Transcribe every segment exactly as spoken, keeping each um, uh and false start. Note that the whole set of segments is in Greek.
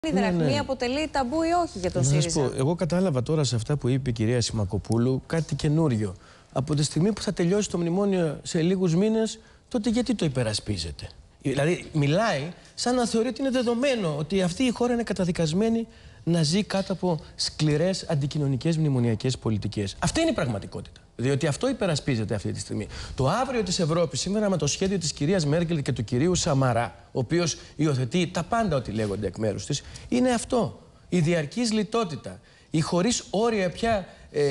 Η δραχμή ναι, ναι. αποτελεί ταμπού ή όχι για τον να ΣΥΡΙΖΑ? σας πω, εγώ κατάλαβα τώρα σε αυτά που είπε η κυρία Σιμακοπούλου κάτι καινούριο. Από τη στιγμή που θα τελειώσει το μνημόνιο σε λίγους μήνες, τότε γιατί το υπερασπίζεται? Δηλαδή, μιλάει σαν να θεωρεί ότι είναι δεδομένο ότι αυτή η χώρα είναι καταδικασμένη να ζει κάτω από σκληρές αντικοινωνικές μνημονιακές πολιτικές. Αυτή είναι η πραγματικότητα. Διότι αυτό υπερασπίζεται αυτή τη στιγμή. Το αύριο της Ευρώπης, σήμερα με το σχέδιο της κυρίας Μέρκελ και του κυρίου Σαμαρά, ο οποίος υιοθετεί τα πάντα ό,τι λέγονται εκ μέρους της, είναι αυτό. Η διαρκής λιτότητα. Η χωρίς όρια πια ε,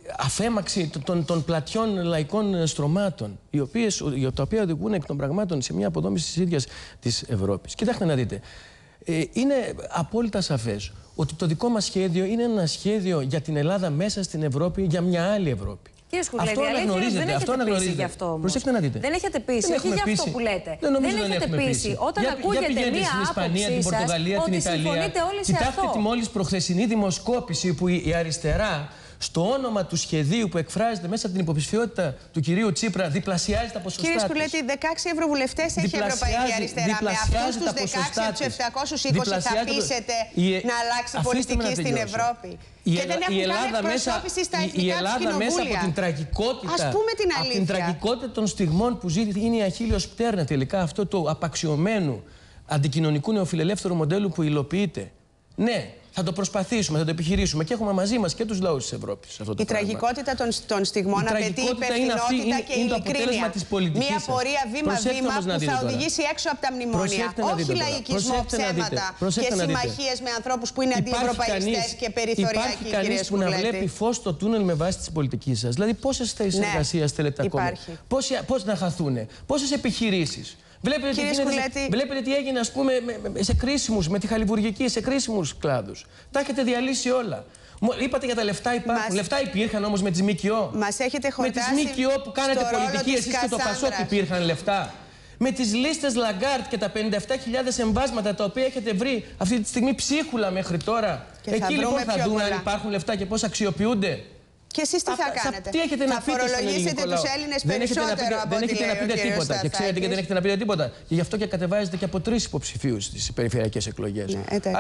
αφέμαξη των, των πλατιών λαϊκών στρωμάτων, οι οποίες, τα οποία οδηγούν εκ των πραγμάτων σε μια αποδόμηση της ίδιας της Ευρώπης. Κοιτάξτε να δείτε. Ε, είναι απόλυτα σαφές ότι το δικό μας σχέδιο είναι ένα σχέδιο για την Ελλάδα μέσα στην Ευρώπη, για μια άλλη Ευρώπη. Κύριε Σκουρλέτη, αυτό αναγνωρίζεται. δεν αυτό έχετε αναγνωρίζεται. πείσει γι' αυτό όμως. Προσέξτε να δείτε. Δεν έχετε πείσει, δεν όχι για αυτό που λέτε. Δεν, δεν δεν έχετε πείσει. πείσει. Όταν για, ακούγεται για μία στην Ισπανία, την Πορτογαλία, την Ιταλία. Συμφωνείτε όλοι σε Κοιτάξτε αυτό. τη μόλις προχθεσινή δημοσκόπηση που η, η αριστερά, στο όνομα του σχεδίου που εκφράζεται μέσα από την υποψηφιότητα του κυρίου Τσίπρα, διπλασιάζει τα ποσοστά. Κύριε Σκουρλέτη, δεκαέξι ευρωβουλευτές έχει η Ευρωπαϊκή Αριστερά. Με αυτούς τους δεκαέξι από τους επτακόσιους είκοσι θα πείσετε να αλλάξει πολιτική στην Ευρώπη. Η, και δεν έχουν κάνει εκπροσώπηση στα εθνικά η Ελλάδα μέσα από την τραγικότητα, Ας πούμε την από την τραγικότητα των στιγμών που ζει, είναι η αχίλιος πτέρνα τελικά αυτό το απαξιωμένου αντικοινωνικού νεοφιλελεύθερου μοντέλου που υλοποιείται. Ναι, θα το προσπαθήσουμε, θα το επιχειρήσουμε και έχουμε μαζί μας και τους λαούς της Ευρώπης. Αυτό το η πράγμα. τραγικότητα των, των στιγμών η απαιτεί υπευθυνότητα είναι, και είναι ειλικρίνεια. Μία πορεία βήμα-βήμα που θα οδηγήσει έξω από τα μνημόνια. Όχι λαϊκισμό, ψέματα και συμμαχίες με ανθρώπους που είναι αντιευρωπαϊστές και περιθωριακοί. Υπάρχει κανείς που να βλέπει φως στο τούνελ με βάση τη πολιτική σας? Δηλαδή, πόσες θέσεις εργασίας θέλετε ακόμα? Πώς να χαθούνε? Πόσες επιχειρήσεις? Βλέπετε τι, γίνεται, βλέπετε τι έγινε, ας πούμε, σε κρίσιμους, με τη χαλιβουργική, σε κρίσιμους κλάδους. Τα έχετε διαλύσει όλα. Είπατε για τα λεφτά υπάρχουν. Μας... Λεφτά υπήρχαν όμως με τις ΜΚΟ. Μας έχετε χορτάσει. Με τις ΜΚΟ που κάνετε πολιτική, εσείς και το Πασόκ υπήρχαν λεφτά. Με τις λίστες Λαγκάρτ και τα πενήντα επτά χιλιάδες εμβάσματα τα οποία έχετε βρει αυτή τη στιγμή ψίχουλα μέχρι τώρα. Και εκεί λοιπόν θα δούμε πολλά. αν υπάρχουν λεφτά και πώς αξιοποιούνται. Και εσείς τι θα κάνετε? Τι έχετε θα να πείτε φορολογήσετε τους Έλληνες περισσότερο από Δεν έχετε να πείτε τίποτα. Και ξέρετε και δεν έχετε να πείτε τίποτα. Και γι' αυτό και κατεβάζετε και από τρεις υποψηφίους στις περιφερειακές εκλογές.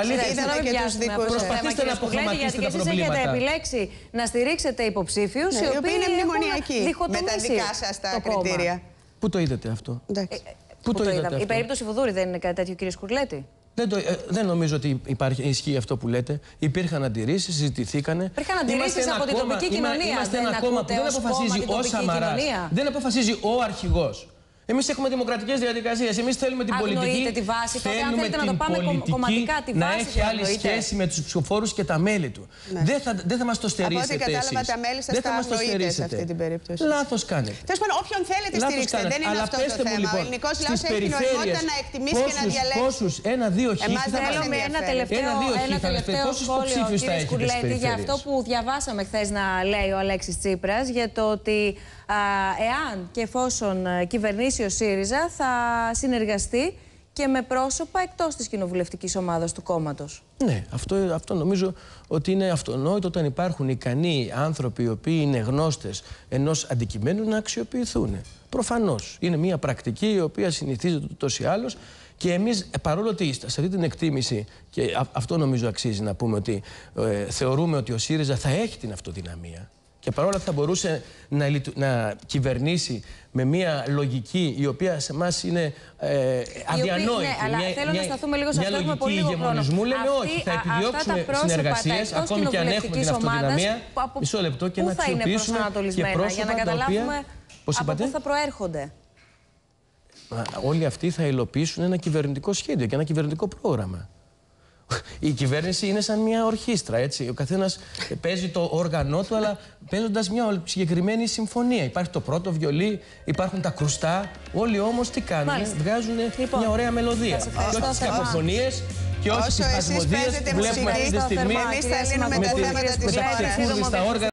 Προσπαθήστε να αποχρωματίσετε τα προβλήματα. Εσείς έχετε επιλέξει να στηρίξετε υποψήφιους οι οποίοι είναι μνημονιακοί. Με τα δικά σας τα κριτήρια. Πού το είδατε αυτό? Πού το είδατε? Η περίπτωση Βουδούρη δεν είναι κάτι τέτοιο, κύριε Σκουρλέτη? Δεν, το, ε, δεν νομίζω ότι υπάρχει, ισχύει αυτό που λέτε. Υπήρχαν αντιρρήσεις, συζητηθήκανε. Υπήρχαν αντιρρήσεις από την τοπική κοινωνία. Είμαστε ένα κόμμα που δεν αποφασίζει ο Σαμαράς, δεν αποφασίζει ο αρχηγός. Εμείς έχουμε δημοκρατικές διαδικασίες. Εμείς θέλουμε την πολιτική. Αγνοείτε τη βάση. Τότε, αν θέλετε να το πάμε κομματικά, τη βάση να έχει άλλη σχέση με τους ψηφοφόρους και τα μέλη του. Ναι. Δεν, θα, δεν θα μας το στερήσετε. Από ό,τι κατάλαβα, τα μέλη σας τα αγνοείτε σε αυτή την περίπτωση. Λάθος κάνετε. Τέλος πάντων, όποιον θέλετε στηρίξτε. Δεν είναι αυτό το θέμα. Λοιπόν, ο ελληνικός λαός έχει νοημότητα να εκτιμήσει και να διαλέξει. Πόσους, ένα, δύο χ. Εμάς θέλουμε ένα τελευταίο σχόλιο, κύριε Σκουρλέτη, για αυτό που διαβάσαμε χθες να λέει ο Αλέξης Τσίπρας, για το ότι εάν και εφόσον κυβερνήσει ο ΣΥΡΙΖΑ θα συνεργαστεί και με πρόσωπα εκτός της κοινοβουλευτικής ομάδας του κόμματος. Ναι, αυτό, αυτό νομίζω ότι είναι αυτονόητο όταν υπάρχουν ικανοί άνθρωποι οι οποίοι είναι γνώστες ενός αντικειμένου να αξιοποιηθούν. Προφανώς. Είναι μια πρακτική η οποία συνηθίζεται ούτως ή άλλως και εμείς παρόλο ότι σε αυτή την εκτίμηση, και αυτό νομίζω αξίζει να πούμε, ότι ε, θεωρούμε ότι ο ΣΥΡΙΖΑ θα έχει την αυτοδυναμία και παρόλα θα μπορούσε να, να κυβερνήσει με μια λογική η οποία σε εμάς είναι ε, αδιανόητη. Ναι, αλλά μια, θέλω μια, να σταθούμε λίγο σε αυτό. Έχουμε πολύ λίγο χρόνο. Λέμε όχι, θα επιδιώξουμε συνεργασίες, ακόμη και αν έχουμε την αυτοδυναμία. Μισό λεπτό και να αξιοποιήσουμε και πρόσωπα για να καταλάβουμε από πού θα προέρχονται. Όλοι αυτοί θα υλοποιήσουν ένα κυβερνητικό σχέδιο και ένα κυβερνητικό πρόγραμμα. Η κυβέρνηση είναι σαν μια ορχήστρα, έτσι. Ο καθένας παίζει το όργανό του, αλλά παίζοντας μια συγκεκριμένη συμφωνία. Υπάρχει το πρώτο βιολί, υπάρχουν τα κρουστά. Όλοι όμως τι κάνουν? Βγάζουν λοιπόν μια ωραία μελωδία. Και όχι τις κακοφωνίες και όχι τις σπασμωδίες που βλέπουμε αυτή τη στιγμή με τα ξεκούρδιστα όργανα.